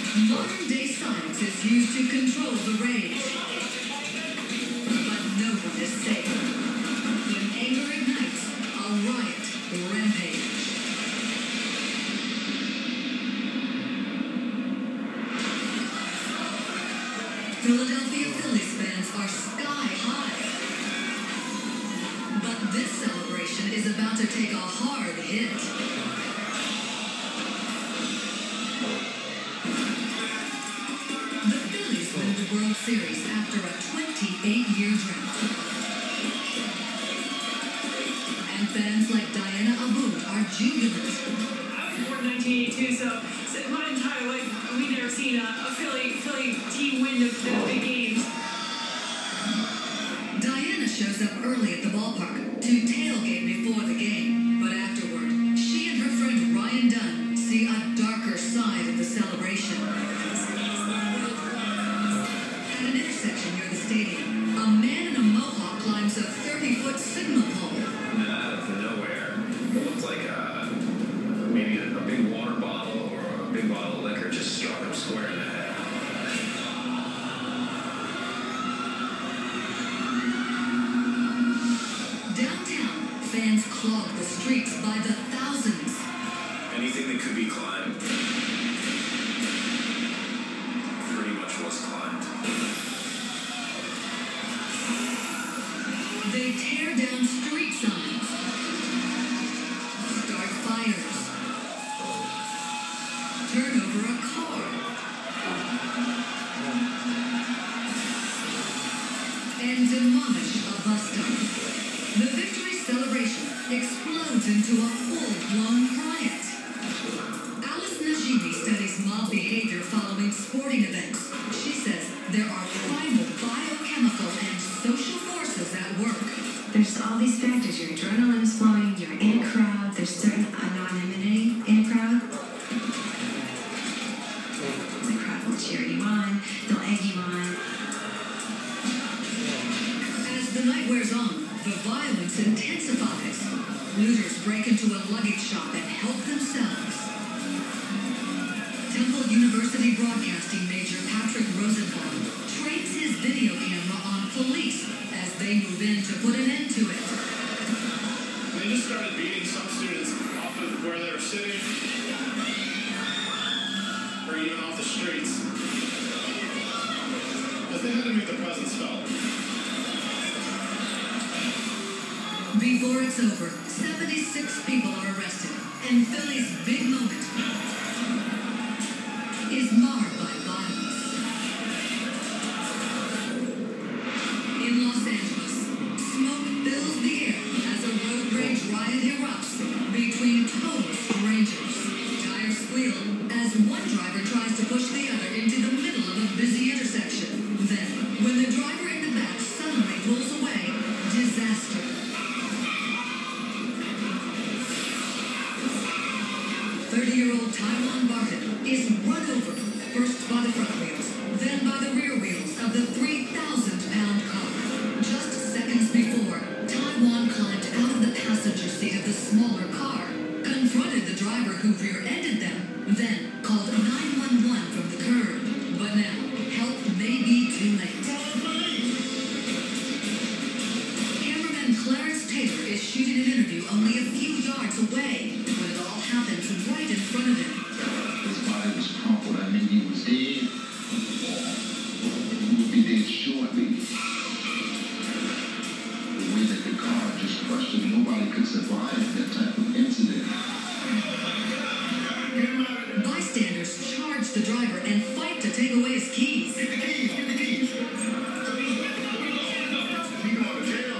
Modern-day science is used to control the rage. But no one is safe. When anger ignites, a riot will rampage. Philadelphia Phillies fans are sky high. But this celebration is about to take a hard hit. The Phillies win the World Series after a 28-year drought. And fans like Diana Abboud are jubilant. I was born in 1982, so my entire life we've never seen a Philly team win the big games. Diana shows up early at the ballpark to tailgate before the game, but afterward, she and her friend Ryan Dunn see a darker side of the celebration. At an intersection near the stadium, a man in a mohawk climbs a 30-foot signal pole. Out of nowhere, it looked like maybe a big water bottle or a big bottle of liquor just struck him square in the head. Downtown, fans clog the streets by the thousands. Anything that could be climbed pretty much was climbed. They tear down street signs, start fires, turn over a car, and demolish a bus stop. The victory celebration explodes into a full-blown riot. Alice Najimi studies mob behavior following sporting events. She says there are primal biochemical and social forces at work. There's all these factors. Your adrenaline is flowing, you're in a crowd, there's certain anonymity in a crowd. The crowd will cheer you on, they'll egg you on. As the night wears on, the violence intensifies. Looters break into a luggage shop and help themselves. Temple University broadcasting major Patrick Rosenbaum trains his video camera on police as they move in to put an end to it. They just started beating some students off of where they were sitting, or even off the streets. But they had to make their presence felt. Before it's over, 76 people are arrested, and Philly's big moment is marred by violence. In Los Angeles, smoke fills the air as a road rage riot erupts between total strangers. Tires squeal as one driver tries to push the other into the middle of a busy intersection. Then, when the driver in the back suddenly pulls away, disaster. 30-year-old Taiwan Barton is run over, first by the front wheels, then by the rear wheels of the 3,000-pound car. Just seconds before, Taiwan climbed out of the passenger seat of the smaller car, confronted the driver who rear-ended them, then called 911 from the curb. But now, help may be too late. Cameraman Clarence Taylor is shooting an interview only a few yards away when it all happens right in front of him. His body was crumpled. I mean, he was dead. He would be dead shortly. The way that the car just crushed him, nobody could survive that type of incident. Bystanders charge the driver and fight to take away his keys. Get the keys, get the keys. We going to jail,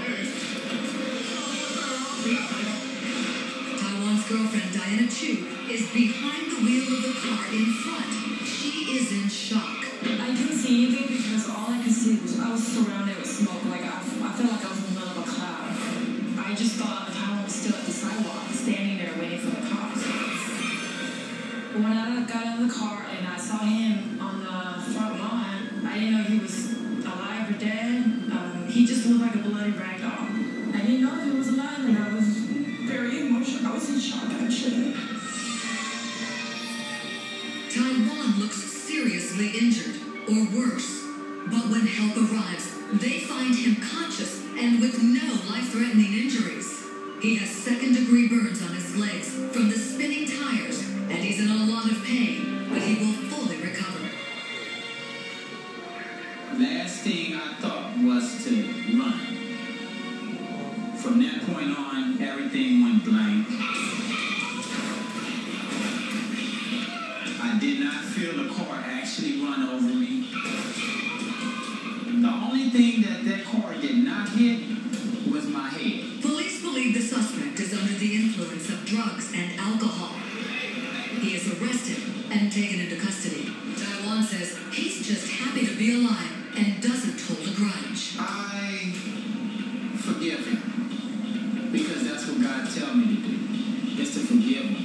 Taiwan's girlfriend Diana Chu is behind the wheel of the car in front. She is in shock. I couldn't see anything because all I could see was I was surrounded with smoke. Like I felt like I was in the middle of a cloud. I just thought I was still at the sidewalk, standing there waiting for the cops. When I got out of the car and I saw him on the front lawn, I didn't know he was alive or dead. He just looked like a bloody rag doll. I didn't know he was alive, and I was very emotional. I was in shock, actually. Taiwan looks serious. seriously injured, or worse. But when help arrives, they find him conscious and with no life-threatening injuries. He has second-degree burns on his legs from the spinning tires, and he's in a lot of pain, but he will fully recover. Last thing I thought was to run. From that point on, everything went blank. I did not feel the car actually run over me. The only thing that car did not hit was my head. Police believe the suspect is under the influence of drugs and alcohol. He is arrested and taken into custody. Taiwan says he's just happy to be alive and doesn't hold a grudge. I forgive him because that's what God tells me to do, is to forgive him.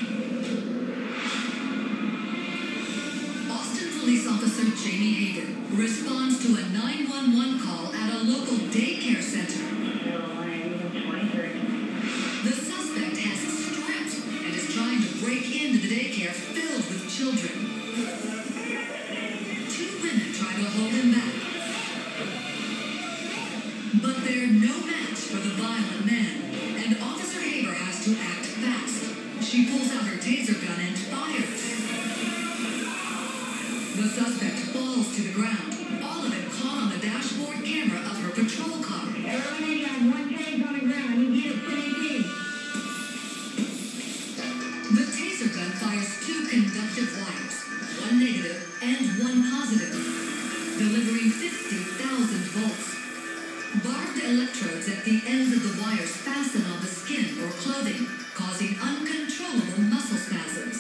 Austin police officer Jamie Hager responds to a 911 call at a local daycare center. The suspect has stripped and is trying to break into the daycare filled with children. Two women try to hold him back, but they're no match for the violent man, and Officer Haber has to act fast. She pulls out her taser gun and fires. The suspect falls to the ground, all of it caught on the dashboard camera of her patrol car. Everybody got one tag on the ground. You get it, same. The taser gun fires two conductive wires, one negative and one positive, delivering 50,000 volts. Barbed electrodes at the ends of the wires fasten on the skin or clothing, causing uncontrollable muscle spasms.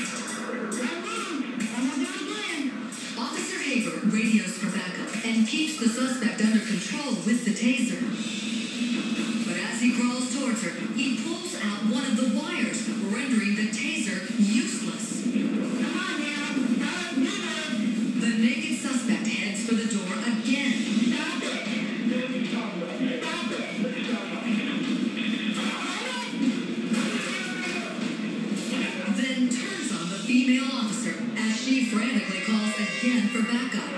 Officer Haber radios for backup and keeps the suspect under control with the taser. But as he crawls towards her, he pulls out one of the wires, rendering the taser useless. Come on now. The naked suspect heads for the door again. Stop it. Then turns on the female officer as she frantically calls again for backup.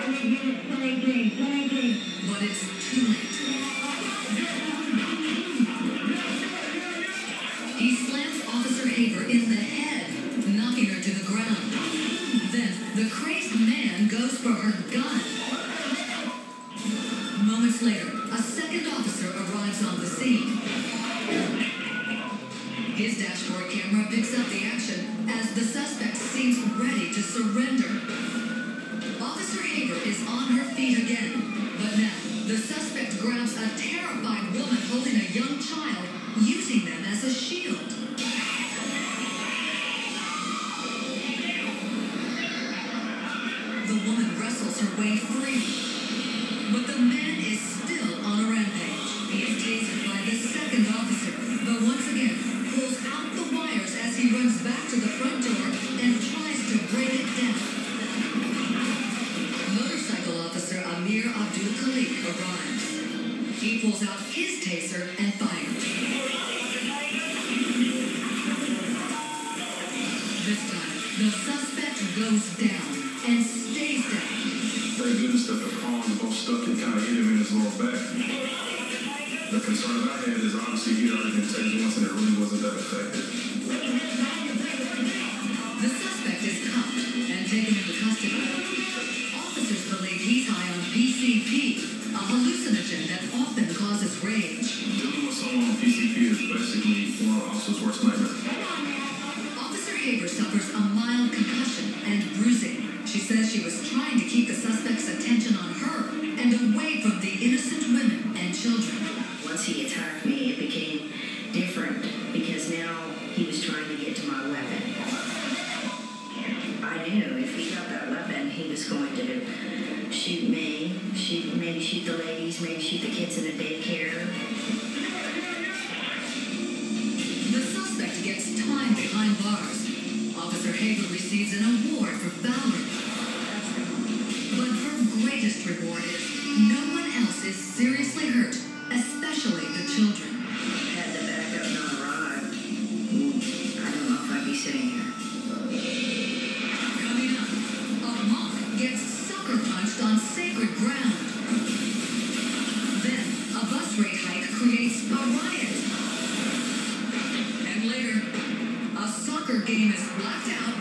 But it's too late. He slams Officer Haber in the head, knocking her to the ground. Then the crazed man goes for her gun. Moments later, a second officer arrives on the scene. His dashboard camera picks up the action as the suspect seems ready to surrender. Officer Haber is on her feet again, but now the suspect grabs a terrified woman holding a young child, using them as a shield. The woman wrestles her way free, but the man is still on a rampage. He is tasered by the second officer, but once again pulls out the wires as he runs back to the front door and tries to break it down. Motorcycle officer Amir Abdul Khalik arrives. He pulls out his taser and fires. This time, the suspect goes down and stays down. Thank goodness that the palms both stuck and kind of hit him in his lower back. The concern that I had is obviously he already been taken once and it really wasn't that effective. The suspect is cuffed and taken into custody. Officers believe he's high on PCP, a hallucinogen that often causes rage. Dealing with someone on PCP is basically one of the officer's worst nightmares. Officer Haber suffers a mild concussion and bruising. She says she was trying to keep the suspect's attention on her and away from the innocent women and children. Once he attacked me, it became different because now he was trying to get to my weapon. I knew if he got that weapon, he was going to shoot me, maybe shoot the ladies, maybe shoot the kids in the daycare. The suspect gets time behind bars. Officer Haber receives an award for valor. But her greatest reward is no one else is seriously hurt, especially the children. Had the backup not arrived, I don't know if I'd be sitting here. Coming up, a monk gets so game is blacked out